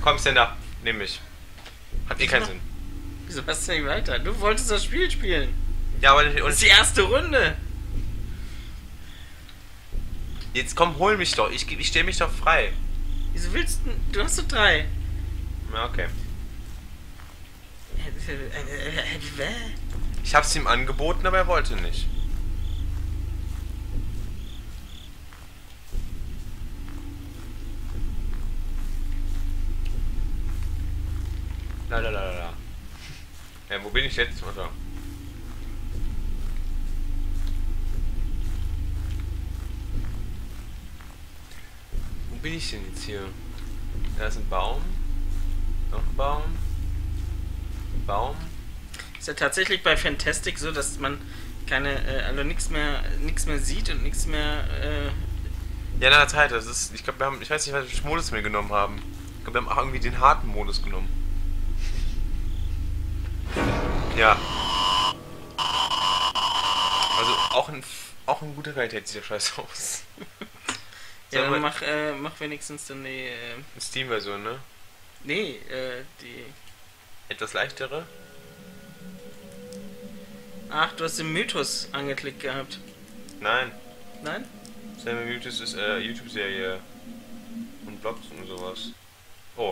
Komm, Stand up. Nimm mich. Hat eh keinen Sinn. Wieso hast du nicht weiter? Du wolltest das Spiel spielen. Ja, aber Das ist die erste Runde. jetzt komm, hol mich doch. Ich stell mich doch frei. Wieso willst du... Du hast so 3. Ja, okay. Ich hab's ihm angeboten, aber er wollte nicht. La la la la la. Ja, wo bin ich jetzt? Oder? Wo bin ich denn jetzt hier? Da ist ein Baum. Noch ein Baum. Baum. Ist ja tatsächlich bei Fantastic so, dass man also nichts mehr sieht und nichts mehr, Ja, in der Zeit, das ist. Ich glaube, ich weiß nicht, welchen Modus wir genommen haben. Ich glaube, wir haben auch irgendwie den harten Modus genommen. Ja. Also auch ein guter Qualität sieht der Scheiß aus. ja, dann mach wenigstens dann die, Steam-Version, ne? nee, die, Etwas leichtere. ach, du hast den Mythos angeklickt gehabt. Nein. Nein? Sam Mythos ist YouTube-Serie. Und Blogs und sowas. Oh.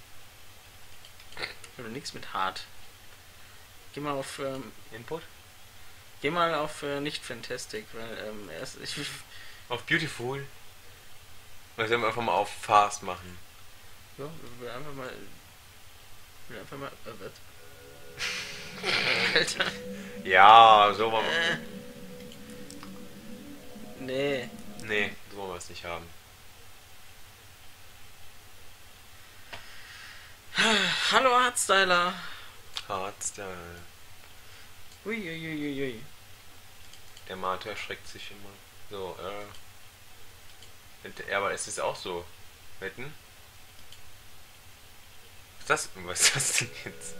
Oder nichts mit hart. Geh mal auf, Input? nicht Fantastic, weil, Auf Beautiful. Oder sollen wir einfach mal auf Fast machen? ja, will einfach mal, was? Alter. Ja, so wollen wir. Nee. Nee, so wollen wir es nicht haben. Hallo Hardstyler. Hardstyle. Uiuiuiui. Der Mate erschreckt sich immer. So, ja, aber es ist auch so. Wetten? Was ist das denn jetzt?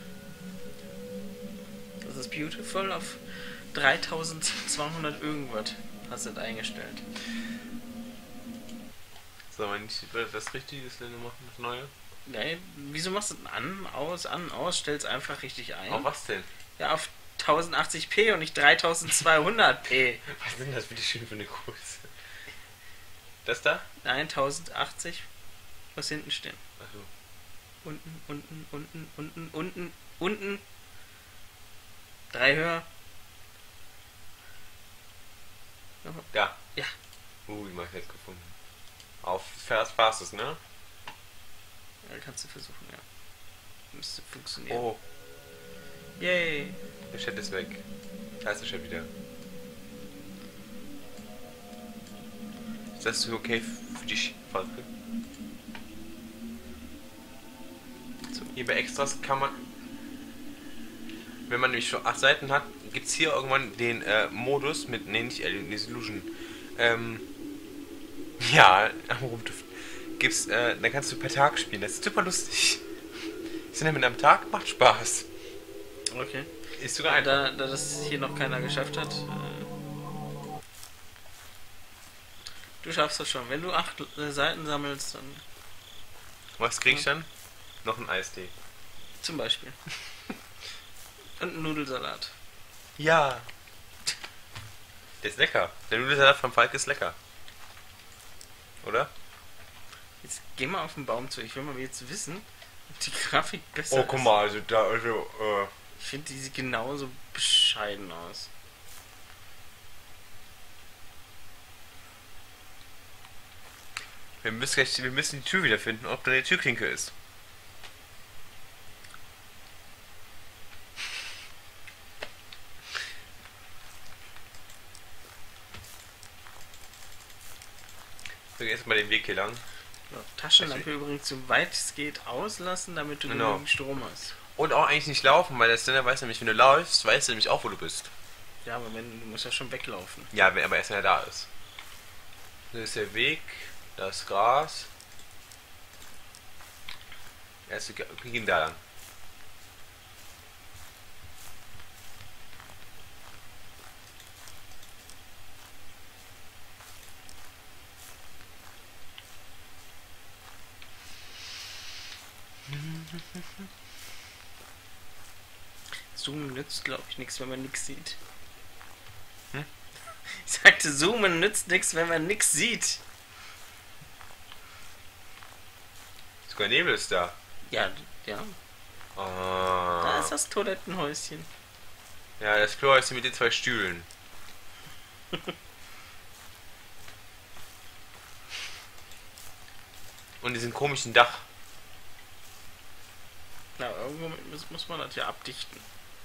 Das ist beautiful auf 3200 irgendwas. Hast du das eingestellt. So, wenn ich das Richtige ist, dann machen das Neue. Nee, wieso machst du das an, aus, stell's einfach richtig ein? Auf was denn? Ja, auf 1080p und nicht 3200p. Was ist denn das bitte schön für eine Größe? Das da? Nein, 1080. Was hinten stehen. Achso. Unten. 3 höher. Da. Ja. Ich mach jetzt gefunden. Auf Fastest, ne? Ja, kannst du versuchen, ja. Müsste funktionieren. Oh, Yay. der Chat ist weg. Da ist der Chat wieder. Ist das okay für dich, Falke? So, hier bei Extras kann man, wenn man nämlich schon 8 Seiten hat, gibt es hier irgendwann den Modus mit, ne, nicht Alien Disillusion. Ja, am Rumdüften. Gibt's, dann kannst du per Tag spielen. Das ist super lustig. Sind ja mit einem Tag, macht Spaß. Okay. Ist sogar einfach. Da das hier noch keiner geschafft hat. Du schaffst das schon. Wenn du 8 Seiten sammelst, dann. Was krieg ich dann? Noch ein Eistee. Zum Beispiel. Und einen Nudelsalat. Ja. Der ist lecker. Der Nudelsalat vom Falk ist lecker. Oder? Jetzt geh mal auf den Baum zu. Ich will mal jetzt wissen, ob die Grafik besser Oh, ist. guck mal, also da, Ich finde, die sieht genauso bescheiden aus. wir müssen die Tür wiederfinden, ob da eine Türklinke ist. So, jetzt mal den Weg hier lang. Ja, Taschenlampe übrigens so weit es geht auslassen, damit du Genau. genügend Strom hast. Und auch eigentlich nicht laufen, weil der Ständer weiß nämlich, wenn du läufst, weiß er nämlich auch, wo du bist. Ja, aber du musst ja schon weglaufen. Ja, aber erst wenn er da ist. Das ist der Weg, das Gras. Wir gehen da lang. Zoomen nützt, glaube ich, nichts, wenn man nichts sieht. Hm? Ich sagte, Zoomen nützt nichts, wenn man nichts sieht. Sogar Nebel ist da. Ja, ja. Ah. Da ist das Toilettenhäuschen. Ja, das Klo ist mit den 2 Stühlen. Und diesen komischen Dach. Na, irgendwo muss man das ja abdichten.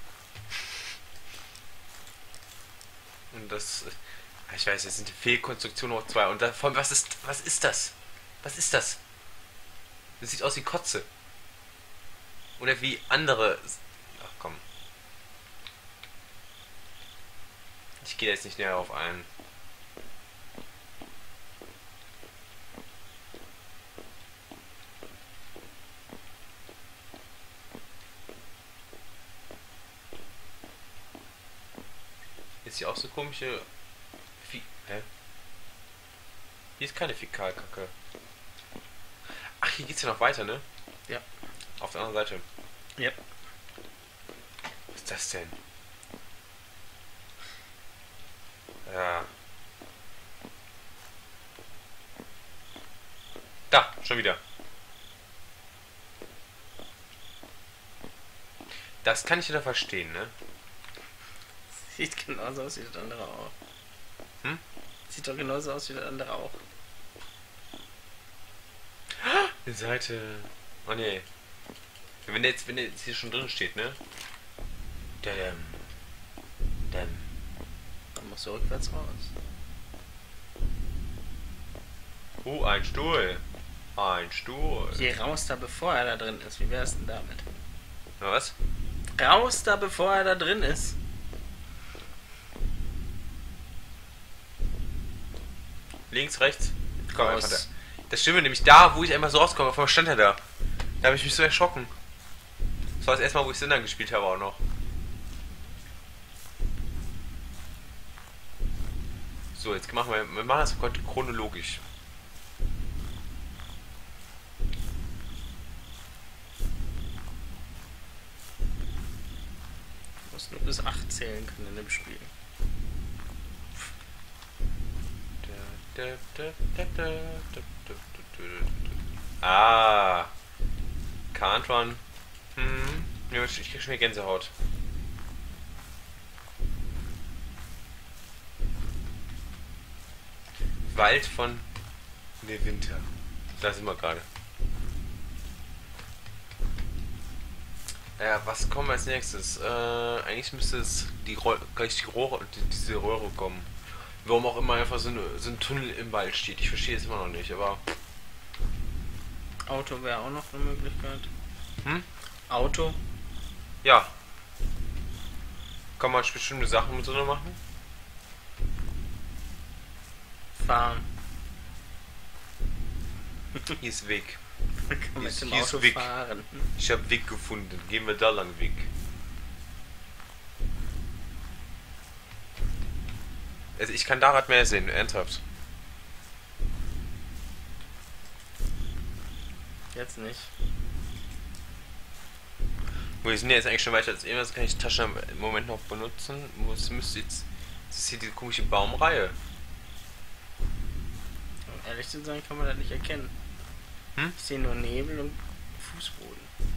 Und das... Ich weiß, das sind die Fehlkonstruktionen hoch 2. Und da, vor allem, was ist das? Was ist das? Das sieht aus wie Kotze. Oder wie andere... Ach komm. Ich gehe jetzt nicht näher auf ein. Ist hier auch so komische... Hä? Hier ist keine Fäkalkacke. Ach, hier geht's ja noch weiter, ne? Ja. Auf der anderen Seite. Ja. Was ist das denn? Ja. Da, schon wieder. Das kann ich wieder verstehen, ne? Sieht genauso aus wie das andere auch. Hm? Sieht doch genauso aus wie das andere auch. Die Seite. Oh ne. Wenn der jetzt hier schon drin steht, ne? Dann. Dann musst du rückwärts raus. Ein Stuhl. Ein Stuhl. Geh raus da, bevor er da drin ist. Wie wär's denn damit? Na was? Raus da, bevor er da drin ist. Links, rechts? Komm Raus. einfach da. Das stimmt nämlich da, wo ich einmal so rauskomme. Auf einmal stand er da. Da habe ich mich so erschrocken. Das war das erste Mal, wo ich Sinnern gespielt habe auch noch. So, jetzt machen wir das chronologisch. Du musst nur bis 8 zählen können in dem Spiel. Ah. Can't run. Ja, ich krieg schon wieder Gänsehaut. Wald von der Winter. Da sind wir gerade. Ja, was kommen wir als nächstes? Eigentlich müsste es gleich diese Röhre kommen. Warum auch immer einfach so ein Tunnel im Wald steht. Ich verstehe es immer noch nicht, aber... Auto wäre auch noch eine Möglichkeit. Hm? Auto? Ja. Kann man bestimmte Sachen mit drin machen? Fahren. Hier ist Weg. Man kann mit dem Hier ist Auto Weg. fahren. Ich habe Weg gefunden. Gehen wir da lang Weg. Also ich kann da gerade mehr sehen, ernsthaft. Jetzt nicht. Wir sind ja jetzt eigentlich schon weiter als eben, das kann ich die Tasche im Moment noch benutzen. Das müsste jetzt... Das ist hier diese komische Baumreihe. Um ehrlich zu sein, kann man das nicht erkennen. Hm? Ich sehe nur Nebel und Fußboden.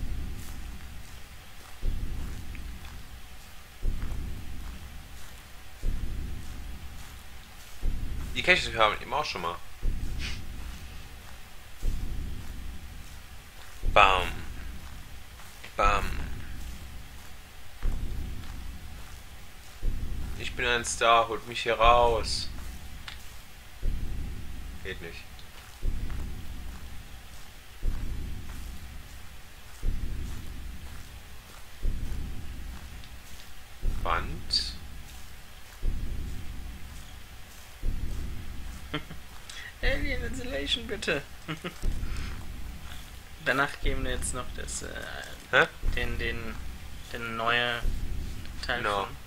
Die Caches haben eben auch schon mal. Bam. Bam. Ich bin ein Star, holt mich hier raus. Geht nicht. Wand. Alien Insulation, bitte. Danach geben wir jetzt noch das, Hä? den neue Teil No. von.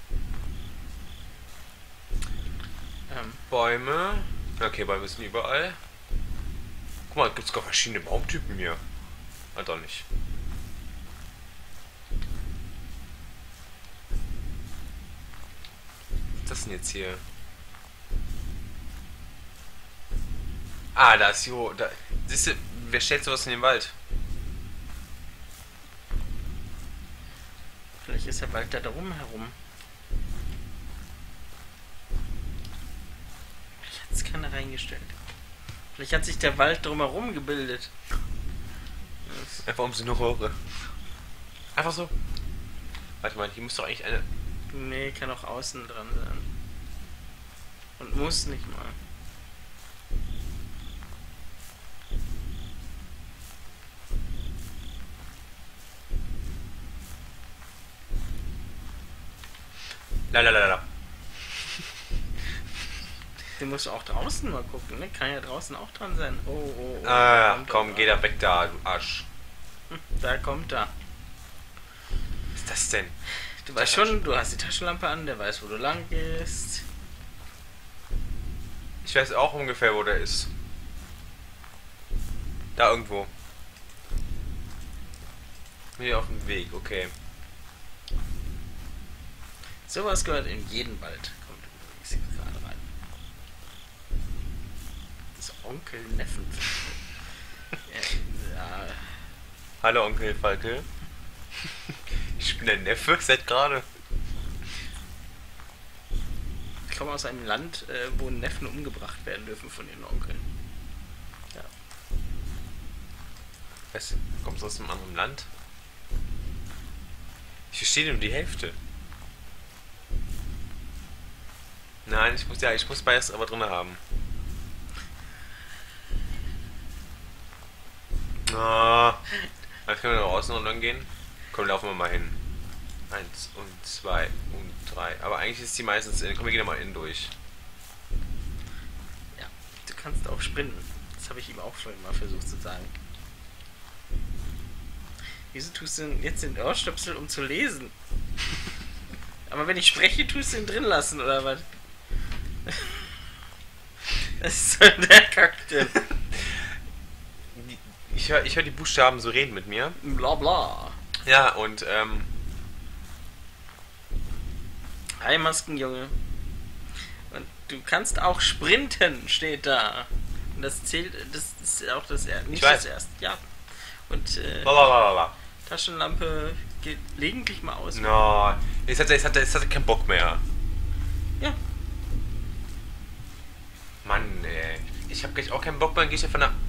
Bäume. Okay, Bäume sind überall. Guck mal, gibt's gar verschiedene Baumtypen hier. Ah, doch nicht. ist denn jetzt hier? Ah, da ist Jo. Da. Siehst du, wer stellt sowas in den Wald? Vielleicht ist der Wald da drum herum. Vielleicht hat es keiner reingestellt. Vielleicht hat sich der Wald drumherum gebildet. Einfach um so eine Röhre. Einfach so. Warte mal, hier muss doch eigentlich eine... Nee, kann auch außen dran sein. Und muss nicht mal. Lalalala. Du musst auch draußen mal gucken, ne? Kann ja draußen auch dran sein. Oh. Ah, komm, geh da weg da, du Arsch. Da kommt er. Was ist das denn? Du weißt schon, du hast die Taschenlampe an, der weiß, wo du lang gehst. Ich weiß auch ungefähr, wo der ist. Da irgendwo. Hier auf dem Weg, okay. Sowas gehört in jeden Wald. Kommt übrigens hier gerade rein. Das Onkel Neffen. Ja. Hallo Onkel Falke. Ich bin der Neffe seit gerade. Ich komme aus einem Land, wo Neffen umgebracht werden dürfen von ihren Onkeln. Ja. Was? Kommst du aus einem anderen Land? Ich verstehe nur die Hälfte. Nein, ich muss beides aber drin haben. Ah. Dann können wir nach außen und dann gehen. Komm, laufen wir mal hin. 1 und 2 und 3. Aber eigentlich ist die meistens in. Komm, wir gehen da mal innen durch. Ja, du kannst auch sprinten. Das habe ich ihm auch vorhin mal versucht zu sagen. Wieso tust du denn jetzt den Ohrstöpsel, um zu lesen? Aber wenn ich spreche, tust du ihn drin lassen, oder was? Was ist so der Kack denn? Ich hör die Buchstaben so reden mit mir. Bla bla. Ja, und Hi Maskenjunge. Und du kannst auch sprinten, steht da. Und das zählt, das ist auch das nicht das erste. Ja. Und Taschenlampe geht gelegentlich mal aus. No, jetzt hat er keinen Bock mehr. Ja. Mann, ey. Ich hab gleich auch keinen Bock mehr, dann geh ich ja von der...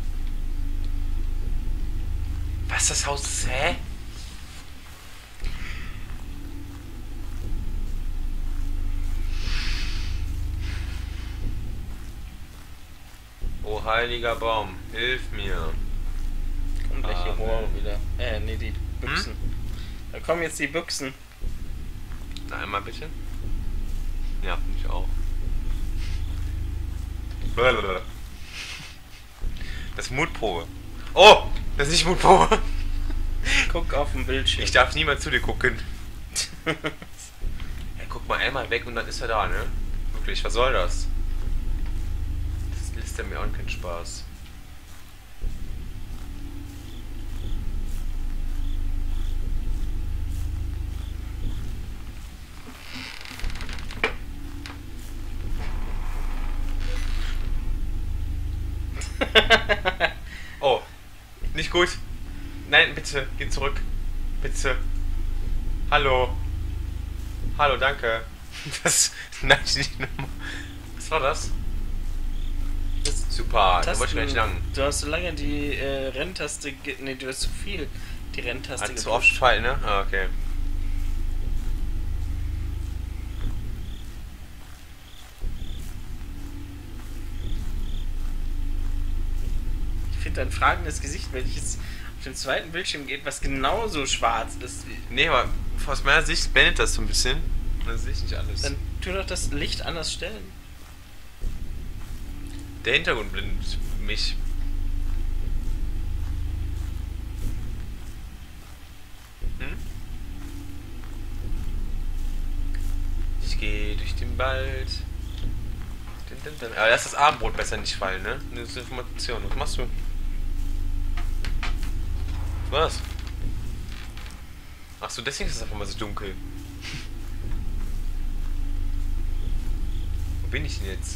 Was, das Haus ist, hä? Oh, heiliger Baum, hilf mir. Kommt gleich die Rohre wieder. Nee, die Büchsen. Da kommen jetzt die Büchsen. Na, einmal bitte. Ja, ich auch. Das ist Mutprobe. Oh, das ist nicht Mutprobe. Guck auf den Bildschirm. Ich darf niemand zu dir gucken. Ja, guck mal einmal weg und dann ist er da, ne? Wirklich, was soll das? Das lässt er mir auch keinen Spaß. Oh, nicht gut. Nein, bitte, geh zurück. Bitte. Hallo. Hallo, danke. Das. Nein, nicht nochmal. Was war das? Das ist super, da wollte ich gar nicht lang. Du hast so lange die Renntaste. Ne, du hast zu viel die Renntaste gedrückt. Zu oft Fall, ne? Ah, okay. Ich finde ein fragendes Gesicht, welches auf dem zweiten Bildschirm geht, was genauso schwarz ist. Nee, aber aus meiner Sicht blendet das so ein bisschen. Dann sehe ich nicht alles. Dann tu doch das Licht anders stellen. Der Hintergrund blendet mich. Hm? Ich gehe durch den Wald. Aber lass das Abendbrot besser nicht fallen, ne? Das ist Information. Was machst du? Was? Ach so, deswegen ist es einfach mal so dunkel. bin ich denn jetzt?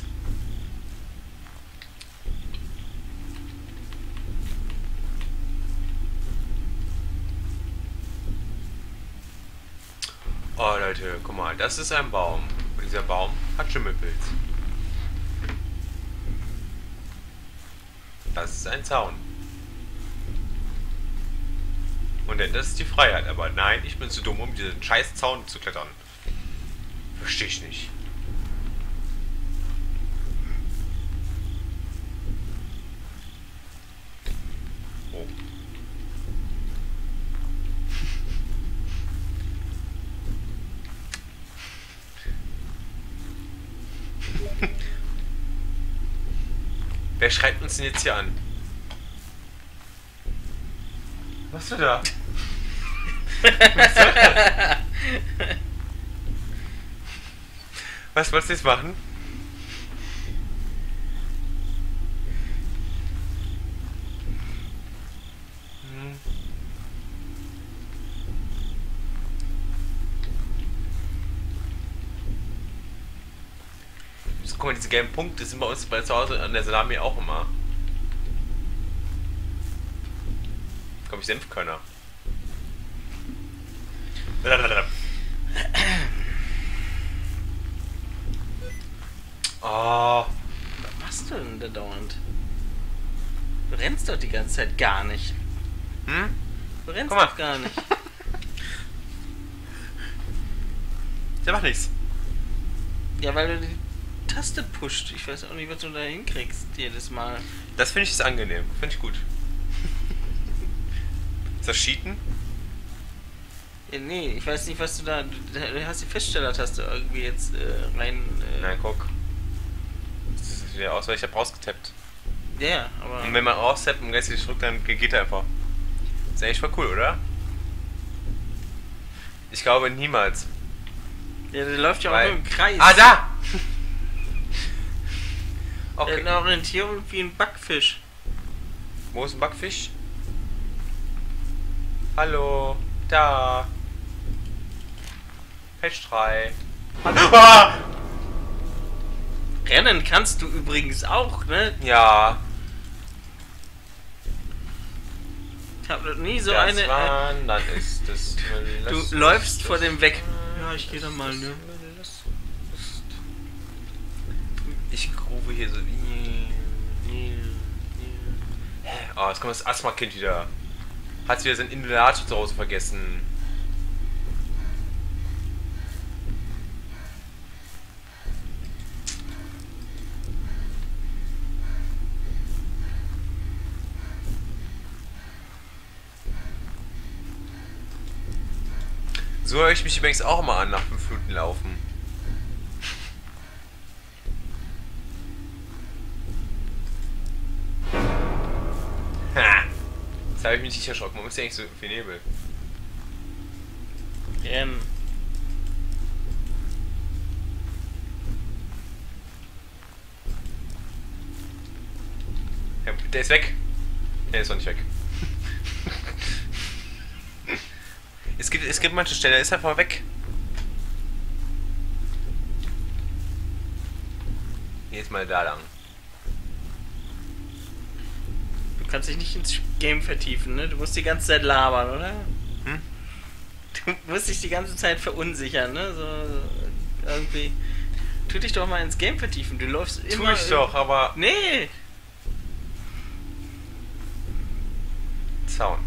Oh Leute, guck mal, das ist ein Baum. Und dieser Baum hat Schimmelpilz. Das ist ein Zaun. Und denn das ist die Freiheit. Aber nein, ich bin zu dumm, um diesen scheiß Zaun zu klettern. Verstehe ich nicht. Oh. Wer schreibt uns denn jetzt hier an? Was ist da? Was soll das? Was wolltest du jetzt machen? Guck mal, diese gelben Punkte sind bei uns bei zu Hause an der Salami auch immer. Komm, ich Senfkörner. Oh. Was machst du denn da dauernd? Du rennst doch die ganze Zeit gar nicht. Hm? Du rennst doch gar nicht. Der macht nichts. Ja, weil du die Taste pusht. Ich weiß auch nicht, was du da hinkriegst jedes Mal. Das finde ich ist angenehm. Finde ich gut. Ist das Cheaten? Ja, nee, ich weiß nicht, was du da... Du hast die Feststellertaste irgendwie jetzt rein... Nein, guck. Das sieht wieder aus, weil ich habe rausgetappt. Ja, aber... Und wenn man raustappt und gleichzeitig drückt, dann geht er einfach. Ist eigentlich voll cool, oder? Ich glaube niemals. Ja, der läuft ja auch nur im Kreis. Ah, da! Okay. Eine Orientierung wie ein Backfisch. Wo ist ein Backfisch? Hallo, da. Patch 3. Hallo. Ah! Rennen kannst du übrigens auch, ne? Ja. Ich habe noch nie so das eine... Wandern ist das. Du läufst vor dem weg. Ja, ich gehe da mal, ne? Ich grube hier so. Oh, jetzt kommt das Asthma-Kind wieder. Hat wieder sein Inhalator zu Hause vergessen. So höre ich mich übrigens auch mal an nach 5 Minuten Laufen. Ha! Jetzt habe ich mich nicht erschrocken. Warum ist ja eigentlich so viel Nebel? Rennen. Ja, der ist weg. Der ist noch nicht weg. Es gibt manche Stellen, der ist einfach weg. Jetzt mal da lang. Du kannst dich nicht ins Game vertiefen, ne? Du musst die ganze Zeit labern, oder? Hm? Du musst dich die ganze Zeit verunsichern, ne? So irgendwie. Tu dich doch mal ins Game vertiefen. Du läufst immer... Tu ich doch, aber... Nee! Zaun.